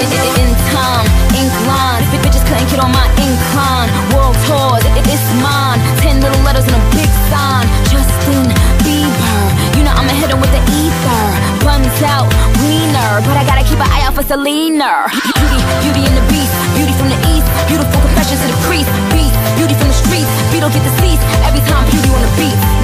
In time, ink lines, bitches couldn't get on my incline. World tours, it's mine. 10 little letters and a big sign. Justin Bieber, you know I'ma hit him with the ether. Buns out, wiener, but I gotta keep an eye out for Selena. Beauty and the Beast, beauty from the east. Beautiful confessions to the priest. Beast, beauty from the streets. Beat don't get deceased every time beauty on the beat.